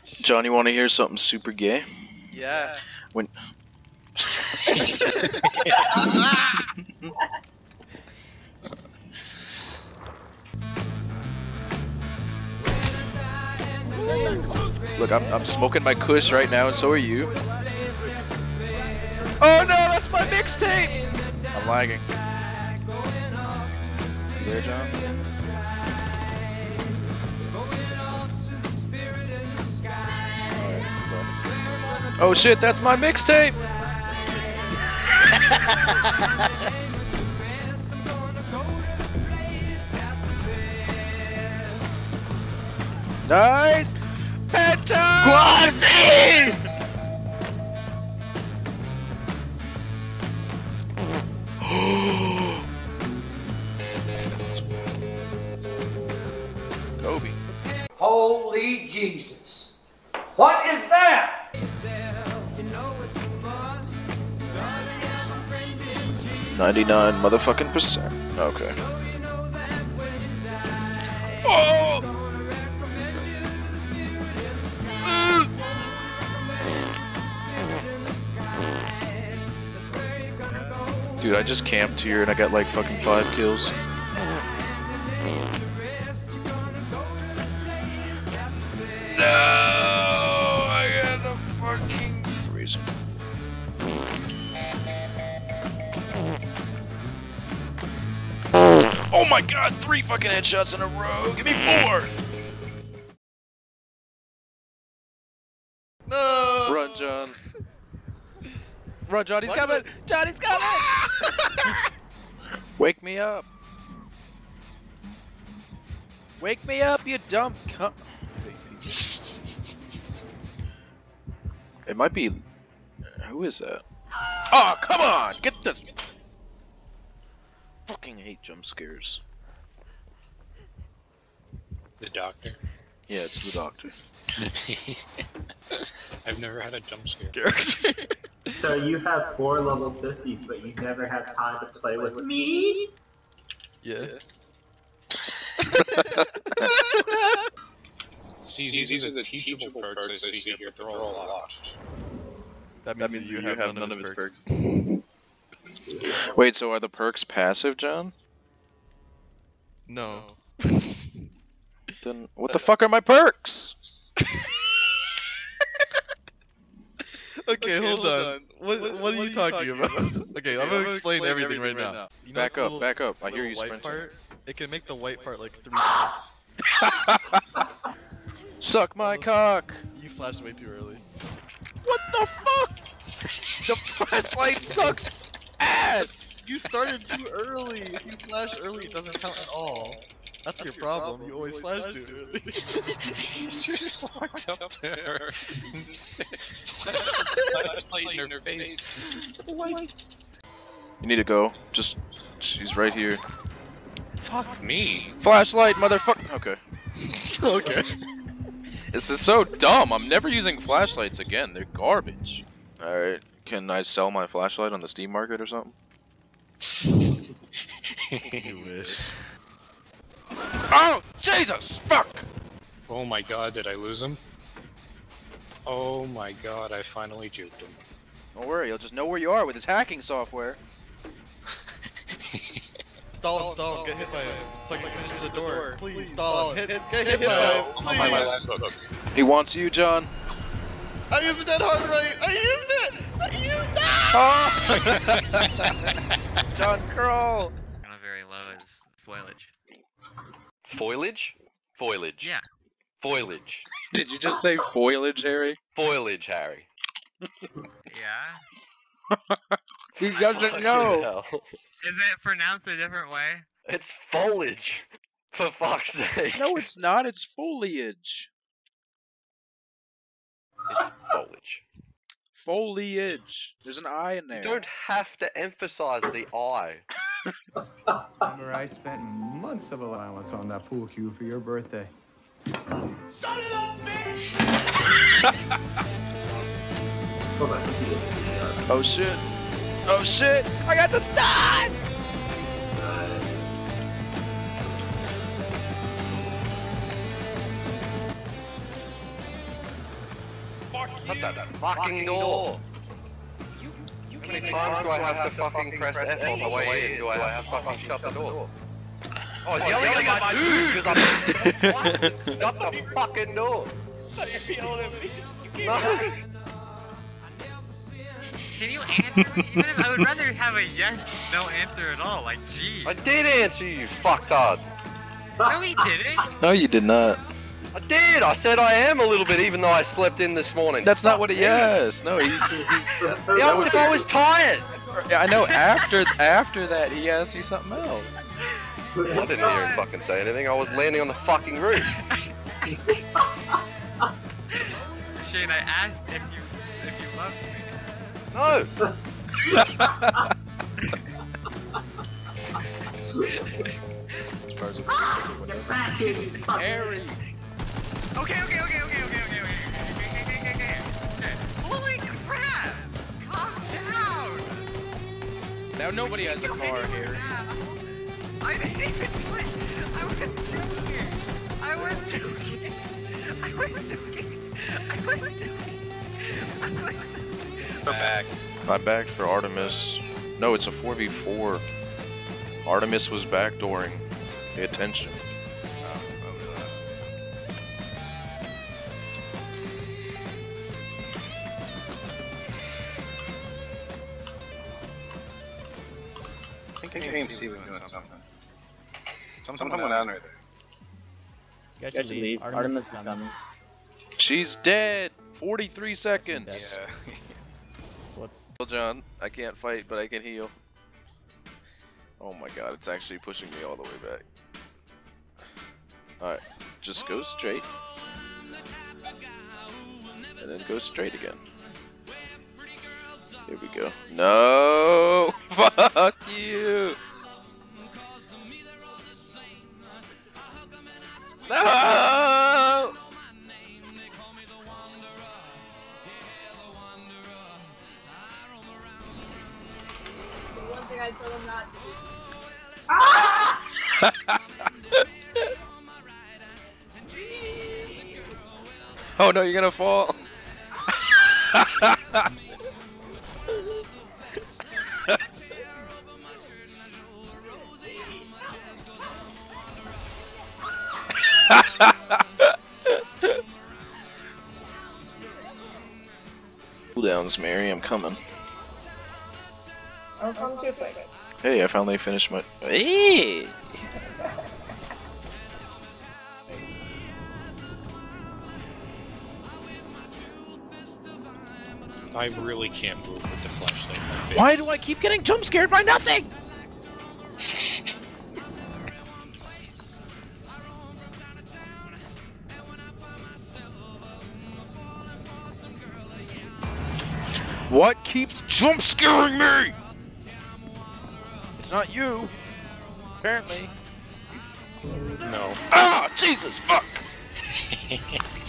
John, you want to hear something super gay? Yeah. When Look, I'm smoking my kush right now, and so are you. Oh no, that's my mixtape! I'm lagging. You there, John? Alright, oh shit, that's my mixtape! Nice! Penta! Quad V! Kobe. Holy Jesus. What is that? 99 motherfucking percent. Okay. Oh! Dude, I just camped here and I got like fucking 5 kills. No, I got a fucking freezing. Oh my god, 3 fucking headshots in a row. Give me 4. No. Run, John. Run, John, he's coming! John, he's coming! Wake me up! Wake me up, you dumb cunt! It might be... Who is that? Oh, come on! Get this! Fucking hate jump scares. The doctor? Yeah, it's the doctor. I've never had a jump scare. So you have 4 level 50s, but you never have time to play with me? Yeah. See, these are the teachable perks I see here, but they're all locked. That means you have none of his perks. Wait, so are the perks passive, John? No. Then what the fuck are my perks? Okay, hold on. What are you talking about? Okay, I'm gonna explain everything right now. You know Back the up, little- back up. I hear little you white sprinting. part? It can make the white part like 3 times. Suck my cock! You flashed way too early. What the fuck? The flashlight sucks ass! You started too early. If you flash early, it doesn't count at all. That's your problem. You always flash too early. You just walked up to her and flashlight in her face. You need to go. Just, she's right here. Fuck me. Flashlight, motherfucker. Okay. Okay. This is so dumb. I'm never using flashlights again. They're garbage. Alright. Can I sell my flashlight on the Steam market or something? You wish. Oh! Jesus! Fuck! Oh my god, did I lose him? Oh my god, I finally juked him. Don't worry, you'll just know where you are with his hacking software. Stall him, get hit by him. So I can finish the door. Please, stall him. Get hit by him, On my please. last hook. He wants you, John. I used that hard right. I used it! I used that! Oh! John, crawl! Kind of very low is foliage. Foliage? Foliage. Yeah. Foliage. Did you just say foliage, Harry? Foliage, Harry. Yeah? He doesn't know. Hell. Is it pronounced a different way? It's foliage. For fuck's sake. No, it's not. It's foliage. It's foliage. Foliage. There's an I in there. You don't have to emphasize the I. Remember, I spent months of allowance on that pool cue for your birthday. Son of a bitch! Oh shit. Oh shit. I got the stun! Shut that fucking door. How many times do I have to fucking press F on the way in? Do I have to fucking shut the door? Oh, he's yelling at my dude because I'm shut the fucking door. No. Can you answer me? Even if I would rather have a yes, no answer at all. Like, geez. I did answer you, fucktard. No, he didn't. No, you did not. I did. I said I am a little bit, even though I slept in this morning. That's not what he asked. No, he's He asked if I was tired. yeah, I know. After that, he asked you something else. I didn't hear him fucking say anything. I was landing on the fucking roof. Shane, I asked if you loved me. No. Harry. Okay. Holy crap! Calm down. Now nobody has a car, Harry. I didn't even do it. I was joking. I backed for Artemis. No, it's a 4v4. Artemis was backdooring. Pay attention. I think AMC was doing something. Something went on right there. You guys should leave. Artemis is coming. She's dead. 43 seconds. Yeah. Whoops. Well, John, I can't fight, but I can heal. Oh my god, it's actually pushing me all the way back. Alright, just go straight. And then go straight again. Here we go. No! Fuck you! No! One thing I told him not to do. Oh no, you're gonna fall! Cooldowns, Mary, I'm coming. Don't come too quick. Hey, I finally finished my. Hey! I really can't move with the flashlight in my face. Why do I keep getting jump scared by nothing? What keeps jump scaring me? It's not you. Apparently. No. Ah, Jesus, fuck!